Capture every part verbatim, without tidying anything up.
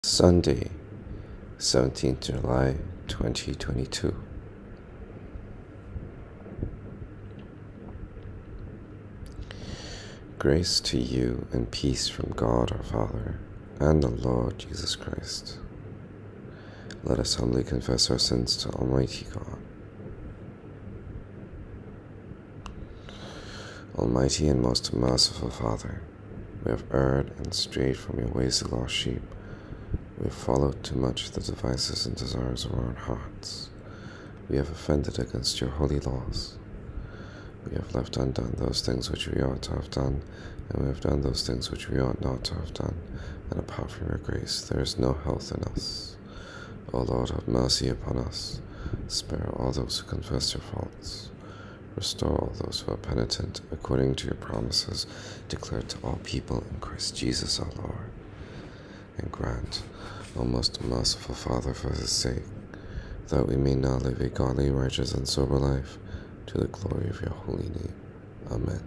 Sunday, seventeenth July twenty twenty-two. Grace to you and peace from God our Father and the Lord Jesus Christ. Let us humbly confess our sins to Almighty God. Almighty and most merciful Father, we have erred and strayed from your ways as lost sheep. We have followed too much the devices and desires of our own hearts. We have offended against your holy laws. We have left undone those things which we ought to have done, and we have done those things which we ought not to have done, and apart from your grace there is no health in us. O Lord, have mercy upon us. Spare all those who confess their faults. Restore all those who are penitent, according to your promises declared to all people in Christ Jesus our Lord. And grant, O most merciful Father, for his sake, that we may now live a godly, righteous, and sober life, to the glory of your holy name. Amen.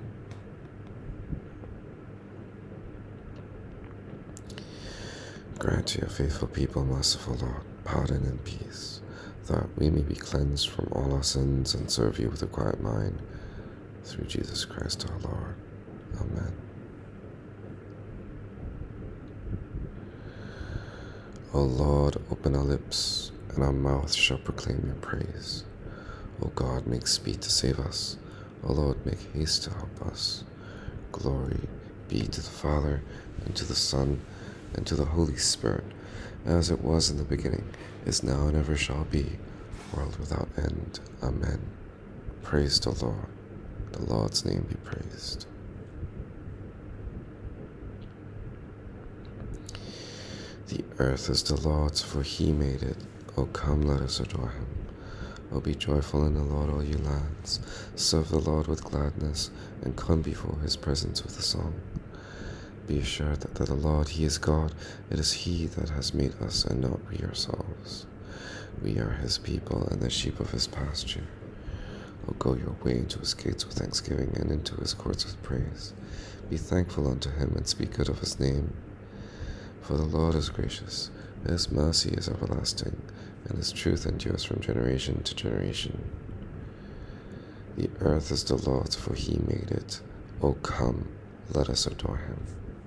Grant to your faithful people, merciful Lord, pardon and peace, that we may be cleansed from all our sins and serve you with a quiet mind, through Jesus Christ our Lord. Amen. O Lord, open our lips, and our mouth shall proclaim your praise. O God, make speed to save us. O Lord, make haste to help us. Glory be to the Father, and to the Son, and to the Holy Spirit, as it was in the beginning, is now, and ever shall be, world without end. Amen. Praise the Lord. The Lord's name be praised. The earth is the Lord's, for he made it. O come, let us adore him. O be joyful in the Lord, all you lands. Serve the Lord with gladness, and come before his presence with a song. Be assured that, that the Lord, he is God. It is he that has made us, and not we ourselves. We are his people, and the sheep of his pasture. O go your way into his gates with thanksgiving, and into his courts with praise. Be thankful unto him, and speak good of his name. For the Lord is gracious, his mercy is everlasting, and his truth endures from generation to generation. The earth is the Lord's, for he made it. O come, let us adore him.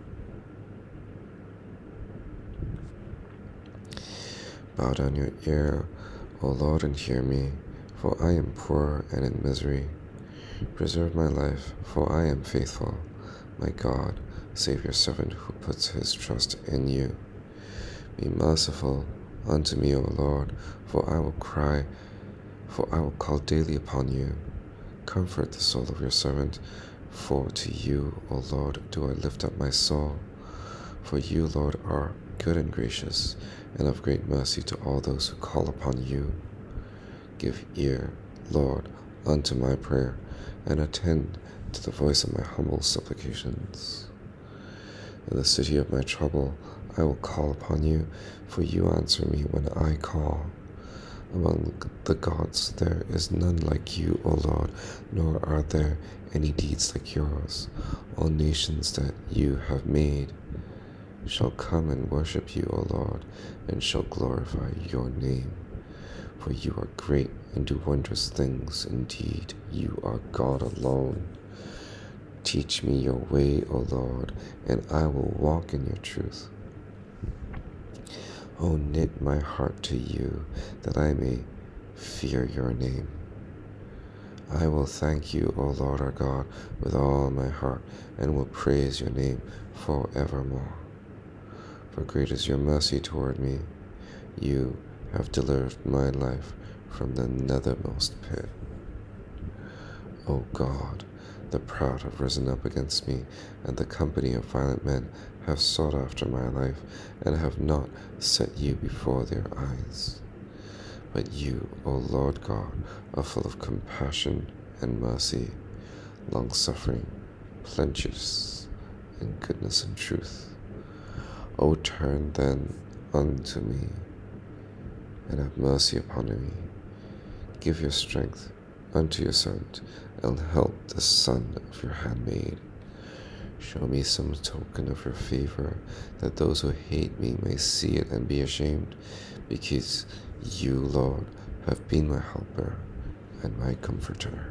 Bow down your ear, O Lord, and hear me, for I am poor and in misery. Preserve my life, for I am faithful. My God, save your servant who puts his trust in you. Be merciful unto me, O Lord, for I will cry, for I will call daily upon you. Comfort the soul of your servant, for to you, O Lord, do I lift up my soul. For you, Lord, are good and gracious, and of great mercy to all those who call upon you. Give ear, Lord, unto my prayer, and attend to the voice of my humble supplications. In the city of my trouble, I will call upon you, for you answer me when I call. Among the gods there is none like you, O Lord, nor are there any deeds like yours. All nations that you have made shall come and worship you, O Lord, and shall glorify your name. For you are great and do wondrous things. Indeed, you are God alone. Teach me your way, O Lord, and I will walk in your truth. O knit my heart to you, that I may fear your name. I will thank you, O Lord our God, with all my heart, and will praise your name forevermore. For great is your mercy toward me. You have delivered my life from the nethermost pit. O God, the proud have risen up against me, and the company of violent men have sought after my life, and have not set you before their eyes. But you, O Lord God, are full of compassion and mercy, long-suffering, plenteous in goodness and truth. O turn then unto me, and have mercy upon me. Give your strength unto your servant, and help the son of your handmaid. Show me some token of your favor, that those who hate me may see it and be ashamed, because you, Lord, have been my helper and my comforter.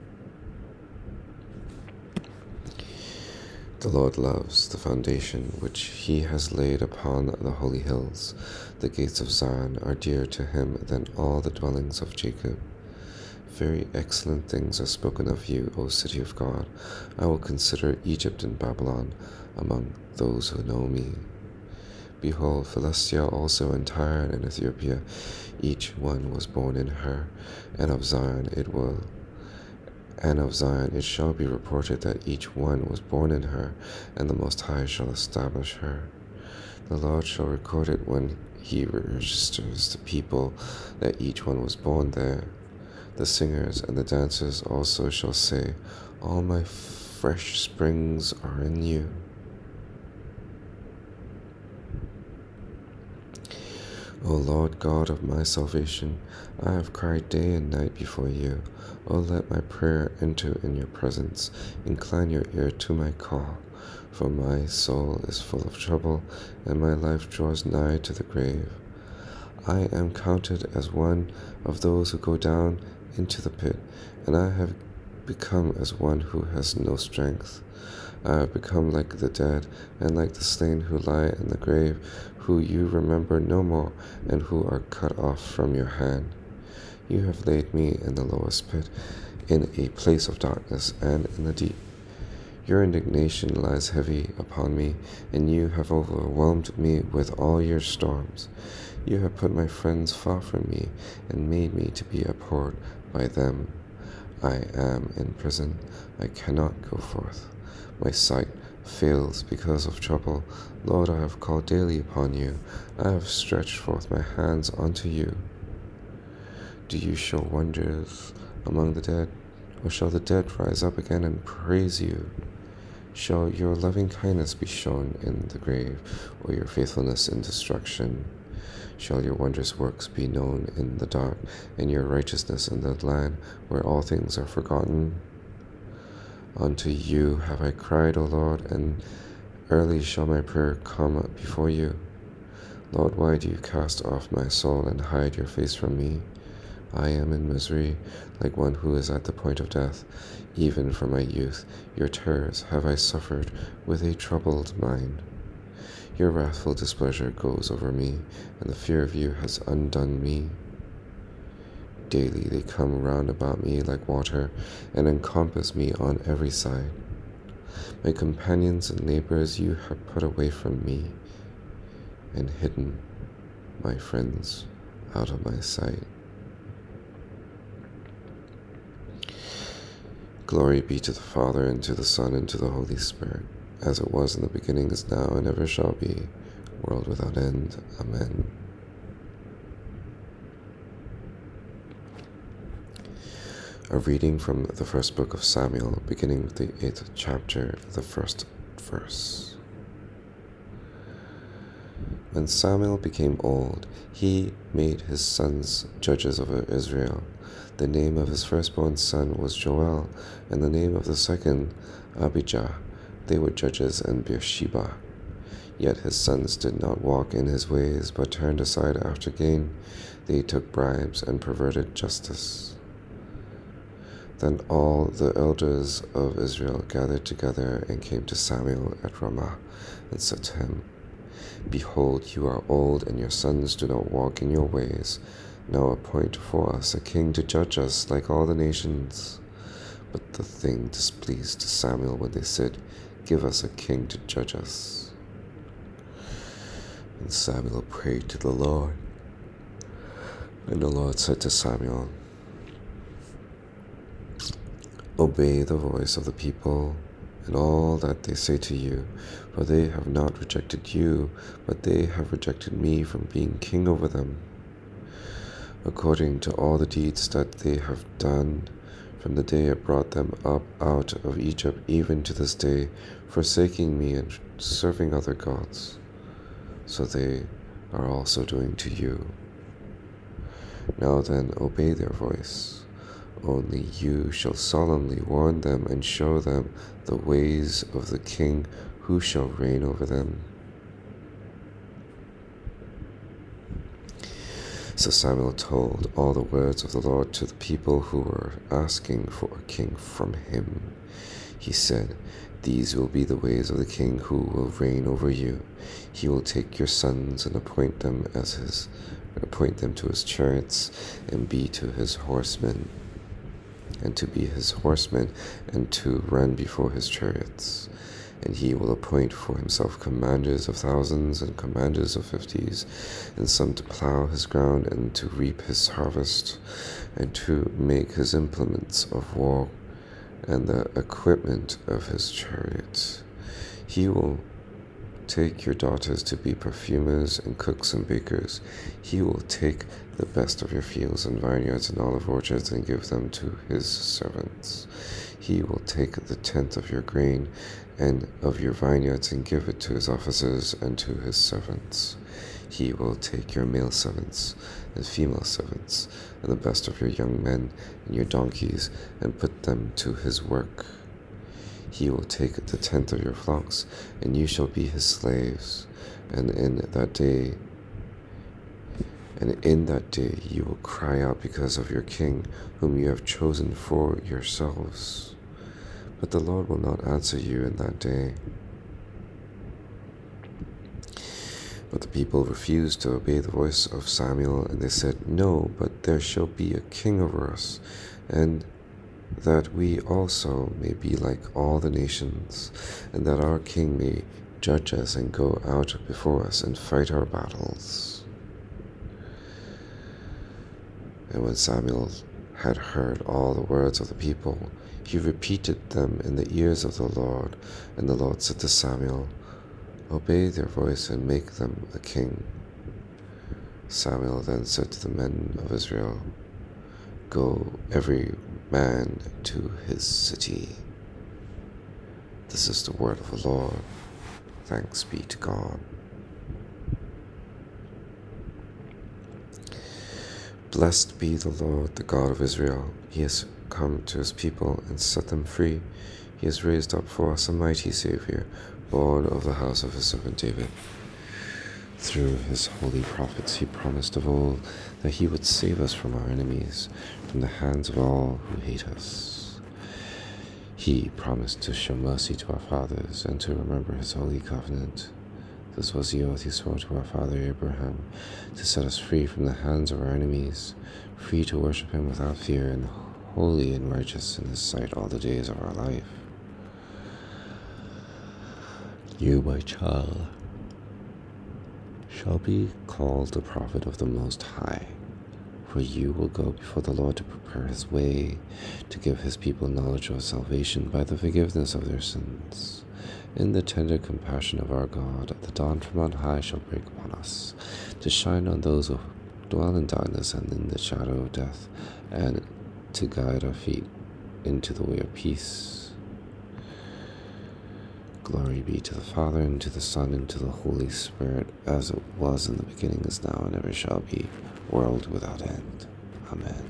The Lord loves the foundation which he has laid upon the holy hills. The gates of Zion are dearer to him than all the dwellings of Jacob. Very excellent things are spoken of you, O city of God. I will consider Egypt and Babylon among those who know me. Behold, Philistia also and Tyre and Ethiopia, each one was born in her, and of Zion it will And of Zion it shall be reported that each one was born in her, and the Most High shall establish her. The Lord shall record it when he registers the people, that each one was born there. The singers and the dancers also shall say, all my fresh springs are in you. O Lord God of my salvation, I have cried day and night before you. O let my prayer enter in your presence. Incline your ear to my call. For my soul is full of trouble, and my life draws nigh to the grave. I am counted as one of those who go down into the pit, and I have become as one who has no strength. I have become like the dead, and like the slain who lie in the grave, who you remember no more, and who are cut off from your hand. You have laid me in the lowest pit, in a place of darkness and in the deep. Your indignation lies heavy upon me, and you have overwhelmed me with all your storms. You have put my friends far from me, and made me to be abhorred by them. I am in prison, I cannot go forth. My sight fails because of trouble. Lord, I have called daily upon you. I have stretched forth my hands unto you. Do you show wonders among the dead? Or shall the dead rise up again and praise you? Shall your loving kindness be shown in the grave, or your faithfulness in destruction? Shall your wondrous works be known in the dark, and your righteousness in the land where all things are forgotten? Unto you have I cried, O Lord, and early shall my prayer come before you. Lord, why do you cast off my soul and hide your face from me? I am in misery, like one who is at the point of death. Even from my youth, your terrors have I suffered with a troubled mind. Your wrathful displeasure goes over me, and the fear of you has undone me. Daily they come round about me like water, and encompass me on every side. My companions and neighbors you have put away from me, and hidden my friends out of my sight. Glory be to the Father, and to the Son, and to the Holy Spirit, as it was in the beginning, is now, and ever shall be, world without end. Amen. A reading from the first book of Samuel, beginning with the eighth chapter, the first verse. When Samuel became old, he made his sons judges over Israel. The name of his firstborn son was Joel, and the name of the second, Abijah. They were judges in Beersheba. Yet his sons did not walk in his ways, but turned aside after gain. They took bribes and perverted justice. Then all the elders of Israel gathered together and came to Samuel at Ramah, and said to him, Behold, you are old, and your sons do not walk in your ways. Now appoint for us a king to judge us like all the nations. But the thing displeased Samuel when they said, Give us a king to judge us. And Samuel prayed to the Lord. And the Lord said to Samuel, Obey the voice of the people and all that they say to you, for they have not rejected you, but they have rejected me from being king over them. According to all the deeds that they have done, from the day I brought them up out of Egypt, even to this day, forsaking me and serving other gods, so they are also doing to you. Now then, obey their voice. Only you shall solemnly warn them and show them the ways of the king who shall reign over them. So Samuel told all the words of the Lord to the people who were asking for a king from him. He said, "These will be the ways of the king who will reign over you. He will take your sons and appoint them as his, and appoint them to his chariots, and be to his horsemen, and to be his horsemen, and to run before his chariots. And he will appoint for himself commanders of thousands and commanders of fifties, and some to plow his ground and to reap his harvest, and to make his implements of war and the equipment of his chariots. He will take your daughters to be perfumers and cooks and bakers. He will take the best of your fields and vineyards and olive orchards and give them to his servants. He will take the tenth of your grain and of your vineyards and give it to his officers and to his servants. He will take your male servants and female servants and the best of your young men and your donkeys and put them to his work. He will take the tenth of your flocks, and you shall be his slaves. And in that day, and in that day you will cry out because of your king, whom you have chosen for yourselves. But the Lord will not answer you in that day." But the people refused to obey the voice of Samuel, and they said, "No, but there shall be a king over us, and that we also may be like all the nations, and that our king may judge us and go out before us and fight our battles." And when Samuel had heard all the words of the people, he repeated them in the ears of the Lord. And the Lord said to Samuel, "Obey their voice and make them a king." Samuel then said to the men of Israel, "Go every man to his city." This is the word of the Lord. Thanks be to God. Blessed be the Lord, the God of Israel. He has come to his people and set them free. He has raised up for us a mighty Savior, born of the house of his servant David. Through his holy prophets he promised of old that he would save us from our enemies, from the hands of all who hate us. He promised to show mercy to our fathers and to remember his holy covenant. This was the oath he swore to our father Abraham, to set us free from the hands of our enemies, free to worship him without fear, and holy and righteous in his sight all the days of our life. You, my child, shall be called the prophet of the Most High, for you will go before the Lord to prepare his way, to give his people knowledge of salvation by the forgiveness of their sins. In the tender compassion of our God, the dawn from on high shall break upon us, to shine on those who dwell in darkness and in the shadow of death, and to guide our feet into the way of peace. Glory be to the Father, and to the Son, and to the Holy Spirit, as it was in the beginning, is now, and ever shall be, world without end. Amen.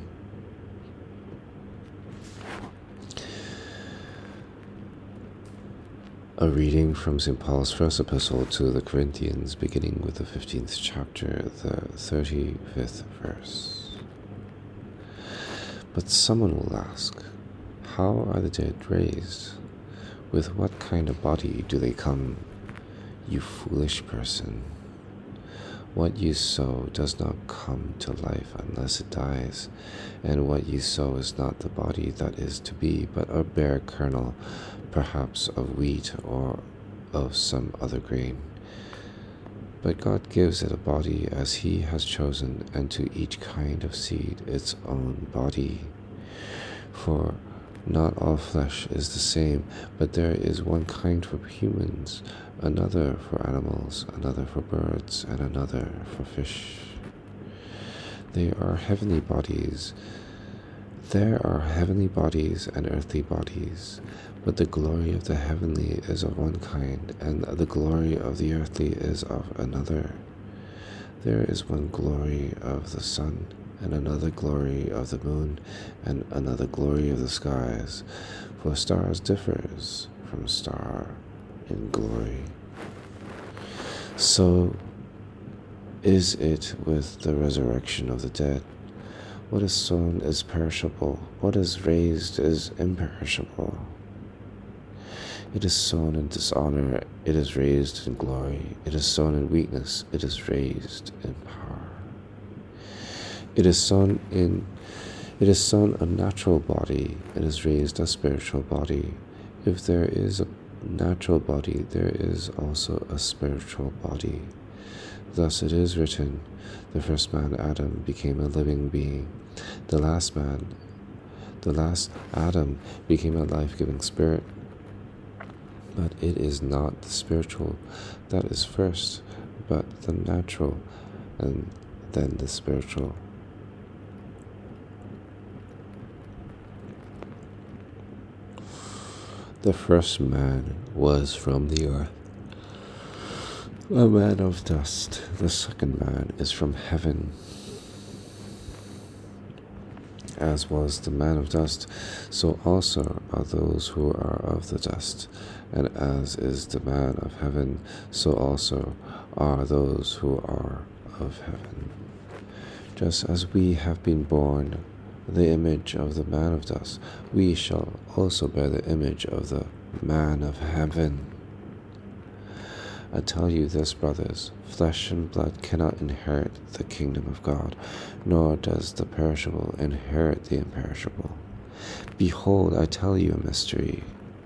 A reading from Saint Paul's first epistle to the Corinthians, beginning with the fifteenth chapter, the thirty-fifth verse. But someone will ask, how are the dead raised? With what kind of body do they come? You foolish person. What you sow does not come to life unless it dies, and what you sow is not the body that is to be, but a bare kernel, perhaps of wheat or of some other grain. But God gives it a body as he has chosen, and to each kind of seed its own body. For not all flesh is the same, but there is one kind for humans, another for animals, another for birds, and another for fish. They are heavenly bodies. There are heavenly bodies and earthly bodies, but the glory of the heavenly is of one kind, and the glory of the earthly is of another. There is one glory of the sun, and another glory of the moon, and another glory of the skies. For stars differs from star in glory. So is it with the resurrection of the dead. What is sown is perishable, what is raised is imperishable. It is sown in dishonor, it is raised in glory. It is sown in weakness, it is raised in power. It is sown in it is sown a natural body, it is raised a spiritual body. If there is a natural body, there is also a spiritual body. Thus it is written, the first man, Adam, became a living being. The last man, the last Adam, became a life-giving spirit. But it is not the spiritual that is first, but the natural, and then the spiritual. The first man was from the earth, a man of dust. The second man is from heaven. As was the man of dust, so also are those who are of the dust. And as is the man of heaven, so also are those who are of heaven. Just as we have been born the image of the man of dust, we shall also bear the image of the man of heaven. I tell you this, brothers, flesh and blood cannot inherit the kingdom of God, nor does the perishable inherit the imperishable. Behold, I tell you a mystery.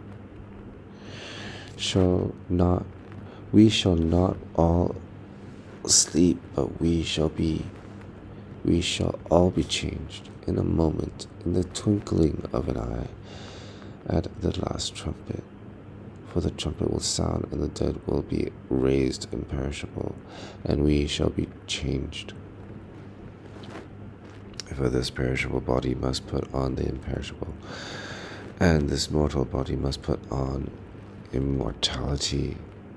Shall not, we shall not all sleep, but we shall be, we shall all be changed in a moment, in the twinkling of an eye, at the last trumpet. For the trumpet will sound, and the dead will be raised imperishable, and we shall be changed. For this perishable body must put on the imperishable, and this mortal body must put on immortality.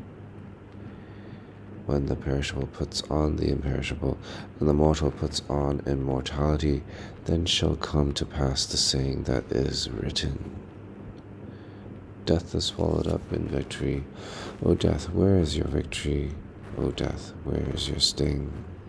When the perishable puts on the imperishable, and the mortal puts on immortality, then shall come to pass the saying that is written, death is swallowed up in victory. O death, where is your victory? O death, where is your sting?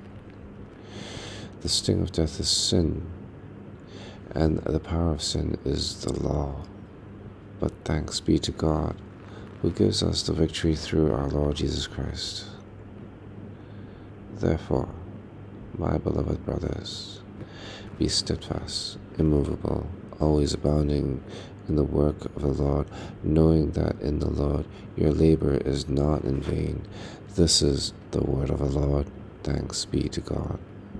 The sting of death is sin, and the power of sin is the law. But thanks be to God, who gives us the victory through our Lord Jesus Christ. Therefore, my beloved brothers, be steadfast, immovable, always abounding in the work of the Lord, knowing that in the Lord your labor is not in vain. This is the word of the Lord. Thanks be to God.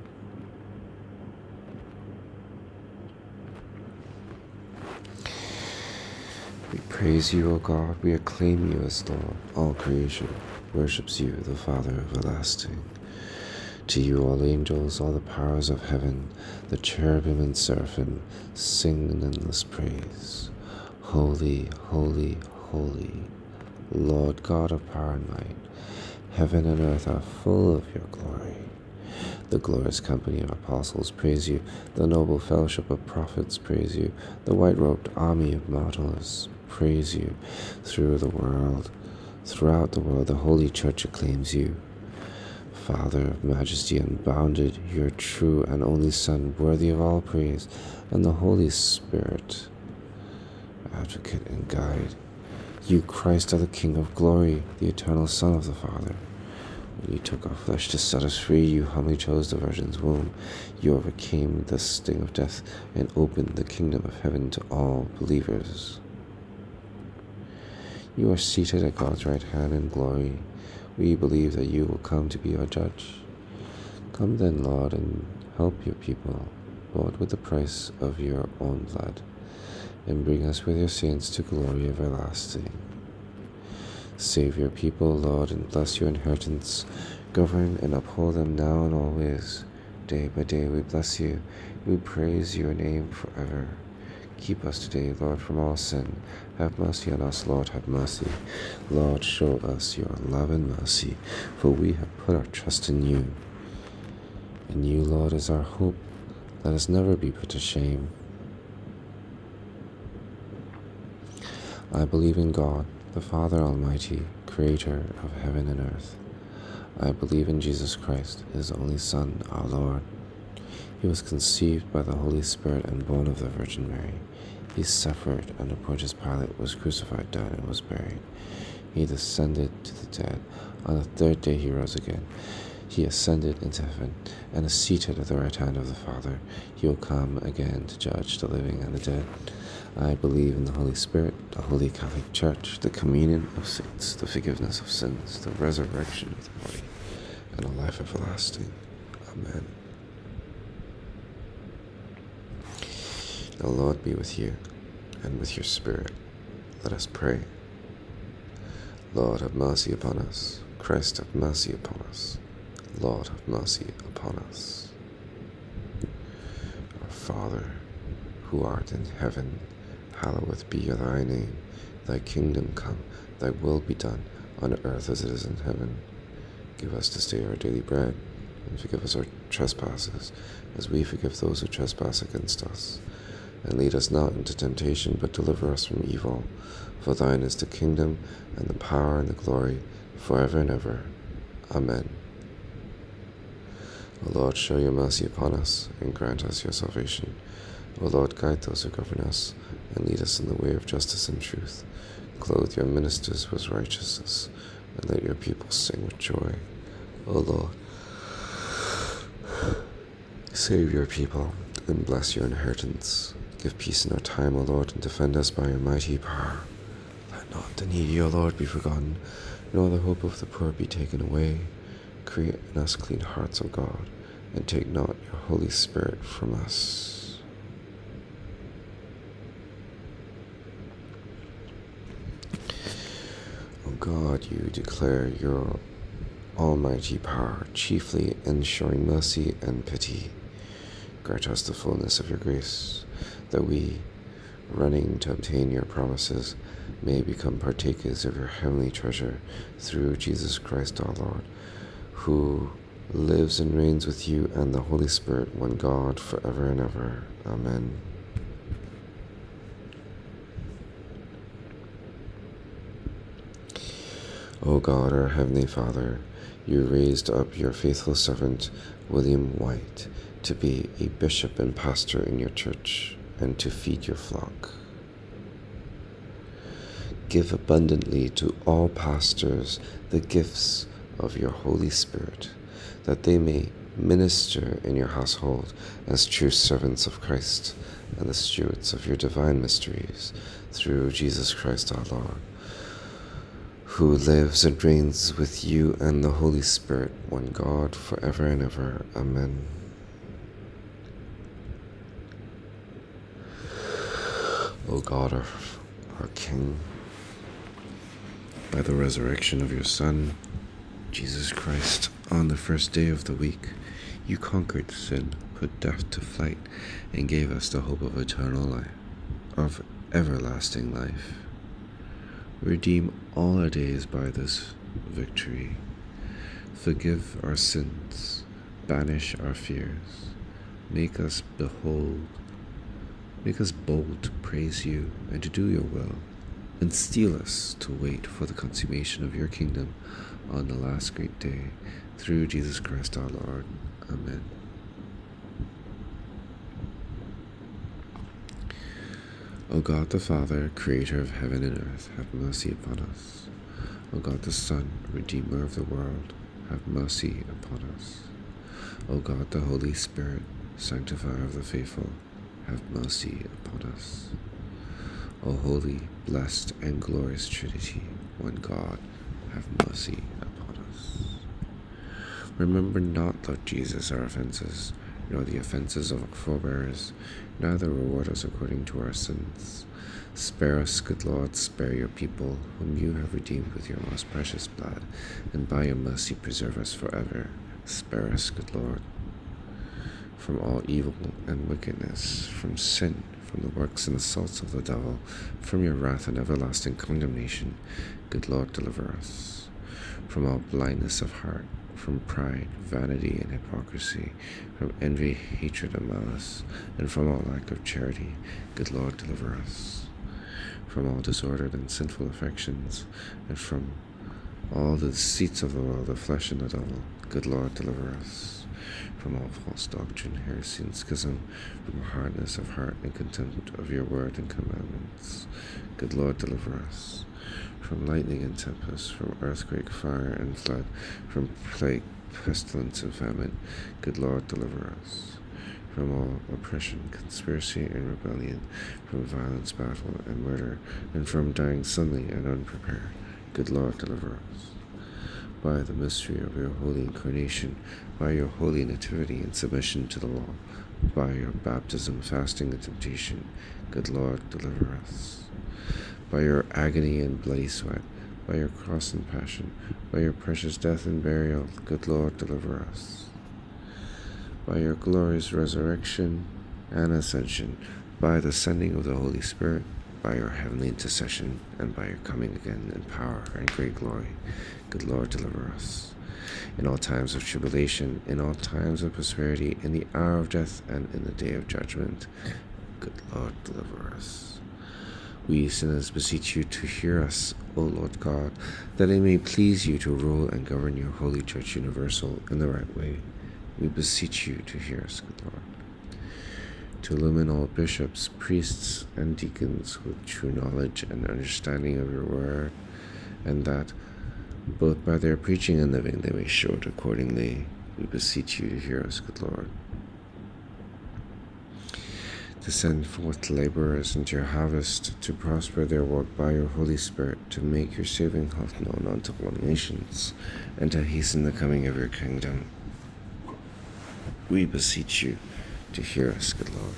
We praise you, O God. We acclaim you as Lord. All creation worships you, the Father everlasting. To you all angels, all the powers of heaven, the cherubim and seraphim, sing in endless praise. Holy, holy, holy, Lord God of power and might, heaven and earth are full of your glory. The glorious company of apostles praise you, the noble fellowship of prophets praise you, the white-robed army of martyrs praise you. Through the world, throughout the world, the Holy Church acclaims you. Father of majesty unbounded, your true and only Son, worthy of all praise, and the Holy Spirit, advocate and guide. You, Christ, are the King of glory, the eternal Son of the Father. When you took our flesh to set us free, you humbly chose the Virgin's womb. You overcame the sting of death and opened the kingdom of heaven to all believers. You are seated at God's right hand in glory. We believe that you will come to be our judge. Come then, Lord, and help your people, bought with the price of your own blood, and bring us with your saints to glory everlasting. Save your people, Lord, and bless your inheritance. Govern and uphold them now and always. Day by day we bless you. We praise your name forever. Keep us today, Lord, from all sin. Have mercy on us, Lord, have mercy. Lord, show us your love and mercy, for we have put our trust in you. And you, Lord, is our hope, let us never be put to shame. I believe in God, the Father Almighty, creator of heaven and earth. I believe in Jesus Christ, his only Son, our Lord. He was conceived by the Holy Spirit and born of the Virgin Mary. He suffered under Pontius Pilate, was crucified, died, and was buried. He descended to the dead. On the third day he rose again. He ascended into heaven and is seated at the right hand of the Father. He will come again to judge the living and the dead. I believe in the Holy Spirit, the Holy Catholic Church, the communion of saints, the forgiveness of sins, the resurrection of the body, and a life everlasting. Amen. The Lord be with you, and with your spirit. Let us pray. Lord, have mercy upon us. Christ, have mercy upon us. Lord, have mercy upon us. Our Father, who art in heaven, hallowed be thy name. Thy kingdom come, thy will be done, on earth as it is in heaven. Give us this day our daily bread, and forgive us our trespasses, as we forgive those who trespass against us. And lead us not into temptation, but deliver us from evil. For thine is the kingdom, and the power, and the glory, forever and ever. Amen. O Lord, show your mercy upon us, and grant us your salvation. O Lord, guide those who govern us, and lead us in the way of justice and truth. Clothe your ministers with righteousness, and let your people sing with joy. O Lord, save your people, and bless your inheritance. Give peace in our time, O Lord, and defend us by your mighty power. Let not the needy, O Lord, be forgotten, nor the hope of the poor be taken away. Create in us clean hearts, O God, and take not your Holy Spirit from us. O God, you declare your almighty power, chiefly in showing mercy and pity. Grant us the fullness of your grace, that we, running to obtain your promises, may become partakers of your heavenly treasure, through Jesus Christ our Lord, who lives and reigns with you and the Holy Spirit, one God, forever and ever. Amen. O God, our Heavenly Father, you raised up your faithful servant, William White, to be a bishop and pastor in your church, and to feed your flock. Give abundantly to all pastors the gifts of your Holy Spirit, that they may minister in your household as true servants of Christ and the stewards of your divine mysteries, through Jesus Christ our Lord, who lives and reigns with you and the Holy Spirit, one God, forever and ever. Amen. O God, our, our King, by the resurrection of your Son, Jesus Christ, on the first day of the week, you conquered sin, put death to flight, and gave us the hope of eternal life, of everlasting life. Redeem all our days by this victory. Forgive our sins, banish our fears, make us behold, make us bold to praise you and to do your will, and steel us to wait for the consummation of your kingdom on the last great day, through Jesus Christ our Lord. Amen. O God the Father, creator of heaven and earth, have mercy upon us. O God the Son, redeemer of the world, have mercy upon us. O God the Holy Spirit, sanctifier of the faithful, have mercy upon us. O holy, blessed, and glorious Trinity, one God, have mercy upon us. Remember not, Lord Jesus, our offenses, nor the offenses of our forebears, neither reward us according to our sins. Spare us, good Lord, spare your people, whom you have redeemed with your most precious blood, and by your mercy preserve us forever. Spare us, good Lord, from all evil and wickedness, from sin, from the works and assaults of the devil, from your wrath and everlasting condemnation. Good Lord, deliver us from all blindness of heart, from pride, vanity, and hypocrisy, from envy, hatred, and malice, and from all lack of charity. Good Lord, deliver us. From all disordered and sinful affections, and from all the deceits of the world, the flesh, and the devil. Good Lord, deliver us. From all false doctrine, heresy, and schism, from hardness of heart and contempt of your word and commandments. Good Lord, deliver us. From lightning and tempest, from earthquake, fire, and flood, from plague, pestilence, and famine. Good Lord, deliver us. From all oppression, conspiracy, and rebellion, from violence, battle, and murder, and from dying suddenly and unprepared. Good Lord, deliver us. By the mystery of your holy incarnation, by your holy nativity and submission to the law, by your baptism, fasting, and temptation, good Lord, deliver us. By your agony and bloody sweat, by your cross and passion, by your precious death and burial, good Lord, deliver us. By your glorious resurrection and ascension, by the sending of the Holy Spirit, by your heavenly intercession, and by your coming again in power and great glory, good Lord, deliver us. In all times of tribulation, in all times of prosperity, in the hour of death, and in the day of judgment, good Lord, deliver us. We sinners beseech you to hear us, O Lord God, that it may please you to rule and govern your holy Church universal in the right way. We beseech you to hear us, good Lord. To illumine all bishops, priests, and deacons with true knowledge and understanding of your word, and that, both by their preaching and living, they may show it accordingly. We beseech you to hear us, good Lord. To send forth laborers into your harvest, to prosper their work by your Holy Spirit, to make your saving health known unto all nations, and to hasten the coming of your kingdom. We beseech you to hear us, good Lord.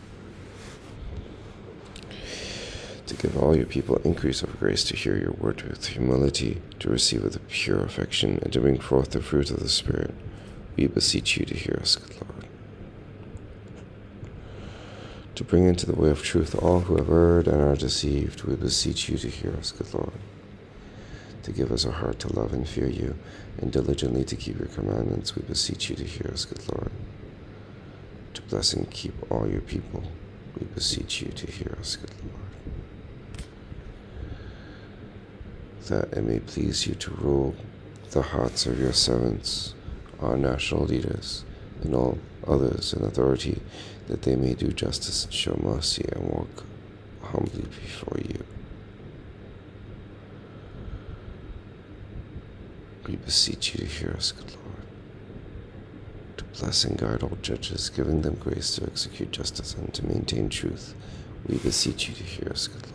To give all your people increase of grace to hear your word with humility, to receive with a pure affection, and to bring forth the fruit of the Spirit. We beseech you to hear us, good Lord. To bring into the way of truth all who have erred and are deceived, we beseech you to hear us, good Lord. To give us a heart to love and fear you, and diligently to keep your commandments, we beseech you to hear us, good Lord. To bless and keep all your people, we beseech you to hear us, good Lord. That it may please you to rule the hearts of your servants, our national leaders, and all others in authority, that they may do justice and show mercy and walk humbly before you. We beseech you to hear us, good Lord. To bless and guide all judges, giving them grace to execute justice and to maintain truth, we beseech you to hear us, good Lord.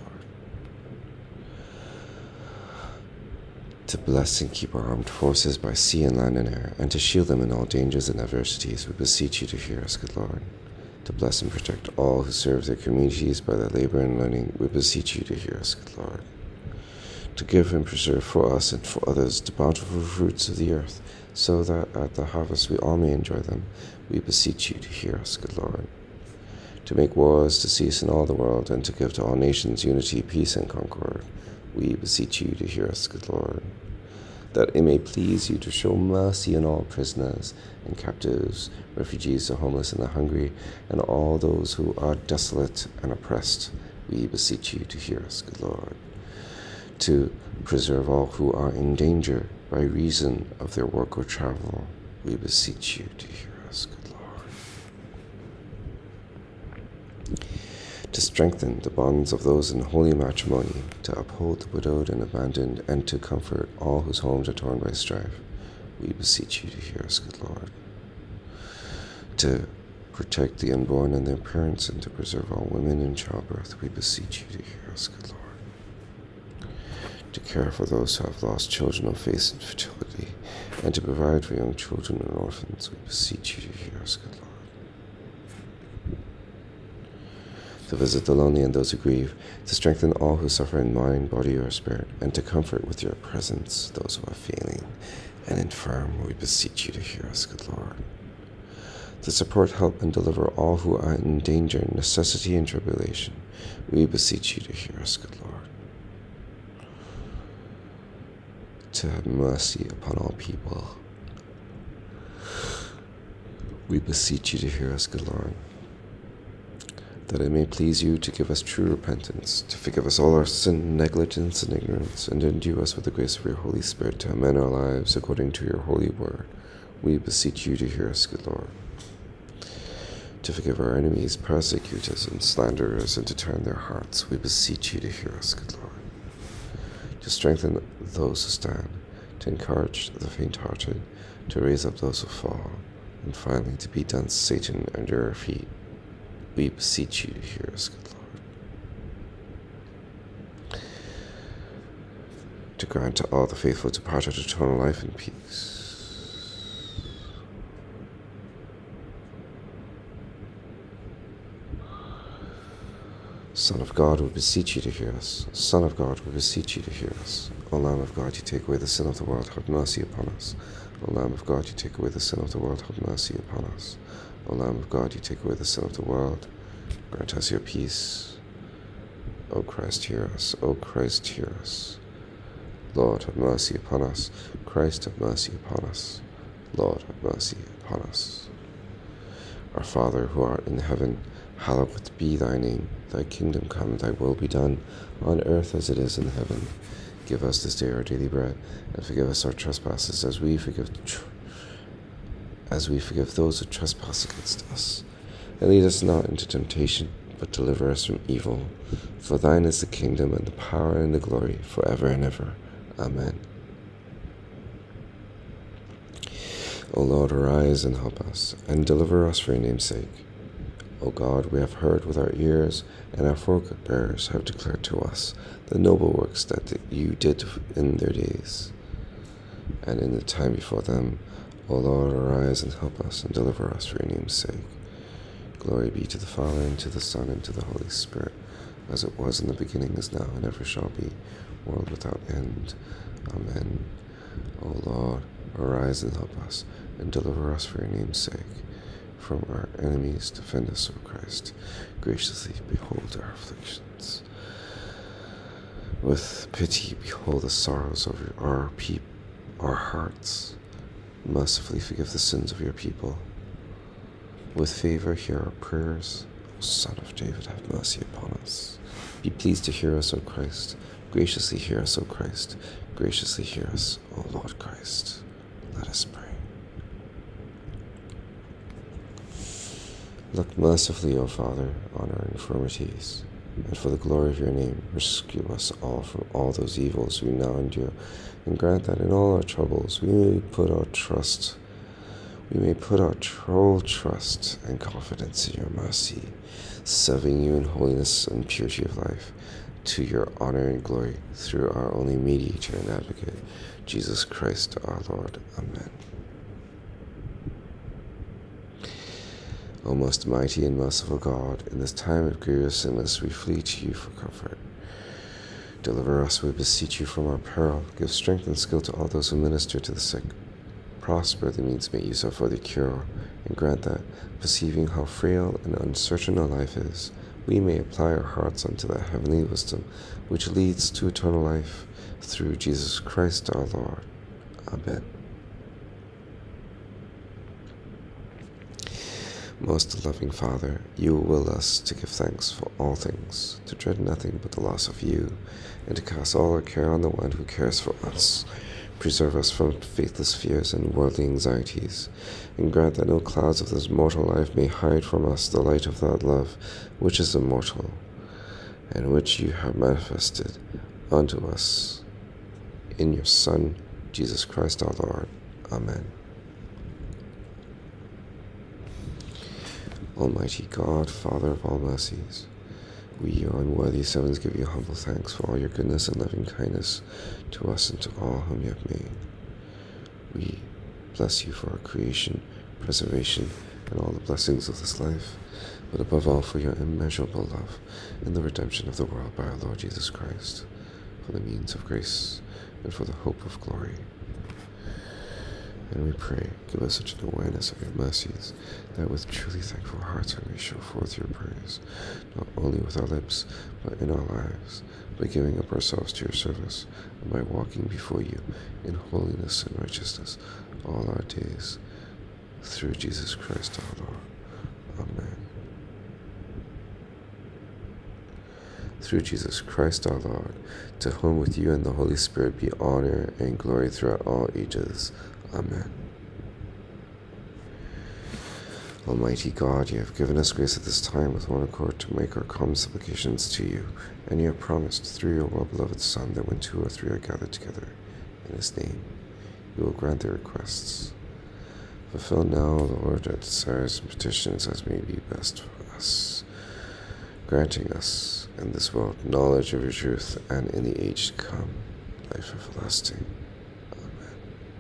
To bless and keep our armed forces by sea and land and air, and to shield them in all dangers and adversities, we beseech you to hear us, good Lord. To bless and protect all who serve their communities by their labor and learning, we beseech you to hear us, good Lord. To give and preserve for us and for others the bountiful fruits of the earth, so that at the harvest we all may enjoy them, we beseech you to hear us, good Lord. To make wars to cease in all the world, and to give to all nations unity, peace, and concord, we beseech you to hear us, good Lord. That it may please you to show mercy on all prisoners and captives, refugees, the homeless, and the hungry, and all those who are desolate and oppressed, we beseech you to hear us, good Lord. To preserve all who are in danger by reason of their work or travel, we beseech you to hear us, good Lord. To strengthen the bonds of those in holy matrimony, to uphold the widowed and abandoned, and to comfort all whose homes are torn by strife, we beseech you to hear us, good Lord. To protect the unborn and their parents, and to preserve all women in childbirth, we beseech you to hear us, good Lord. To care for those who have lost children of face and fertility, and to provide for young children and orphans, we beseech you to hear us, good Lord. To visit the lonely and those who grieve, to strengthen all who suffer in mind, body, or spirit, and to comfort with your presence those who are failing and infirm, we beseech you to hear us, good Lord. To support, help, and deliver all who are in danger, necessity, and tribulation, we beseech you to hear us, good Lord. To have mercy upon all people, We beseech you to hear us, good Lord, that it may please you to give us true repentance, to forgive us all our sin, negligence, and ignorance, and to endue us with the grace of your Holy Spirit to amend our lives according to your holy word. We beseech you to hear us, good Lord, to forgive our enemies, persecutors, and slanderers, and to turn their hearts. We beseech you to hear us, good Lord, to strengthen those who stand, to encourage the faint-hearted, to raise up those who fall, and finally to beat down Satan under our feet. We beseech you to hear us, good Lord, to grant to all the faithful departed eternal life and peace. Son of God, we beseech you to hear us. Son of God, we beseech you to hear us. O Lamb of God, you take away the sin of the world, have mercy upon us. O Lamb of God, you take away the sin of the world, have mercy upon us. O Lamb of God, you take away the sin of the world, grant us your peace. O Christ, hear us. O Christ, hear us. Lord, have mercy upon us. Christ, have mercy upon us. Lord, have mercy upon us. Our Father, who art in heaven, hallowed be thy name. Thy kingdom come, thy will be done, on earth as it is in heaven. Give us this day our daily bread, and forgive us our trespasses, as we forgive tr- as we forgive those who trespass against us. And lead us not into temptation, but deliver us from evil. For thine is the kingdom, and the power, and the glory, forever and ever. Amen. O Lord, arise and help us, and deliver us for your name's sake. O God, we have heard with our ears, and our forebears have declared to us the noble works that you did in their days, and in the time before them. O Lord, arise and help us, and deliver us for your name's sake. Glory be to the Father, and to the Son, and to the Holy Spirit, as it was in the beginning, is now, and ever shall be, world without end. Amen. O Lord, arise and help us, and deliver us for your name's sake. From our enemies, defend us, O Christ. Graciously behold our afflictions. With pity behold the sorrows of our peop- our hearts. Mercifully forgive the sins of your people. With favor hear our prayers. O Son of David, have mercy upon us. Be pleased to hear us, O Christ. Graciously hear us, O Christ. Graciously hear us, O Lord Christ. Let us pray. Look mercifully, O Father, on our infirmities, and for the glory of your name, rescue us all from all those evils we now endure, and grant that in all our troubles we may put our trust, we may put our whole trust and confidence in your mercy, serving you in holiness and purity of life, to your honor and glory, through our only mediator and advocate, Jesus Christ our Lord. Amen. O most mighty and merciful God, in this time of grievous illness we flee to you for comfort. Deliver us, we beseech you, from our peril. Give strength and skill to all those who minister to the sick. Prosper the means made use of for the cure, and grant that, perceiving how frail and uncertain our life is, we may apply our hearts unto that heavenly wisdom which leads to eternal life, through Jesus Christ our Lord. Amen. Most loving Father, you will us to give thanks for all things, to dread nothing but the loss of you, and to cast all our care on the one who cares for us. Preserve us from faithless fears and worldly anxieties, and grant that no clouds of this mortal life may hide from us the light of that love which is immortal, and which you have manifested unto us in your Son, Jesus Christ our Lord. Amen. Almighty God, Father of all mercies, we, your unworthy servants, give you humble thanks for all your goodness and loving kindness to us and to all whom you have made. We bless you for our creation, preservation, and all the blessings of this life, but above all for your immeasurable love and the redemption of the world by our Lord Jesus Christ, for the means of grace and for the hope of glory. And we pray, give us such an awareness of your mercies, that with truly thankful hearts we may show forth your praise, not only with our lips, but in our lives, by giving up ourselves to your service, and by walking before you in holiness and righteousness all our days, through Jesus Christ our Lord. Amen. Through Jesus Christ our Lord, to whom with you and the Holy Spirit be honor and glory throughout all ages. Amen. Almighty God, you have given us grace at this time with one accord to make our common supplications to you, and you have promised through your well-beloved Son that when two or three are gathered together in his name, you will grant their requests. Fulfill now, Lord, our desires and petitions as may be best for us, granting us in this world knowledge of your truth, and in the age to come, life everlasting. Amen.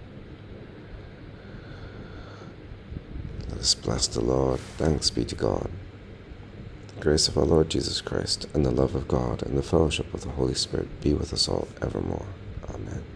Let us bless the Lord. Thanks be to God. The grace of our Lord Jesus Christ, and the love of God, and the fellowship of the Holy Spirit be with us all evermore. Amen.